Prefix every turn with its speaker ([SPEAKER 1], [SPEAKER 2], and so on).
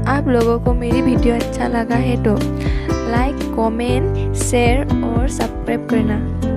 [SPEAKER 1] आप लोगों को मेरी वीडियो अच्छा लगा है तो लाइक, कमेंट, शेयर और सब्सक्राइब करना।